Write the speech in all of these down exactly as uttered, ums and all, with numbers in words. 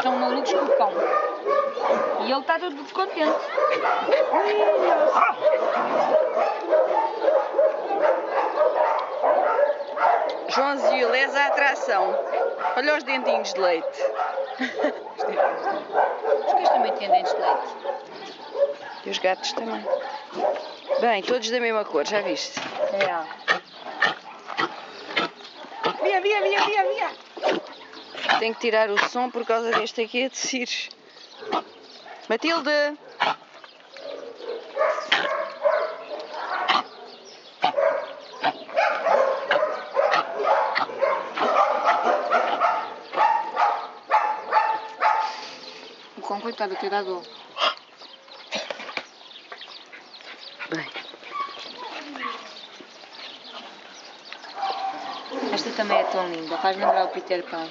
estão malucos com o cão. E ele está todo descontente. João Zil, és a atração. Olha os dentinhos de leite. Os cães também têm dentes de leite. E os gatos também. Bem, todos da mesma cor, já viste? É. Via, via, via, via, via. Tenho que tirar o som por causa deste aqui a descer. Matilde! O cão, coitado, que dá dor. Bem. Esta também é tão linda, faz lembrar o Peter Pan.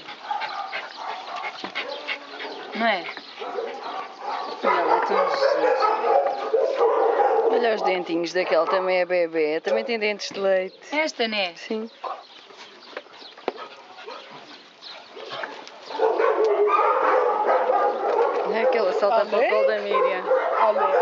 Não é? E ela é tão giro. Olha os dentinhos daquela, também é bebê. Também tem dentes de leite. Esta, não é? Sim. É aquela salta para o colo da Miriam. Olha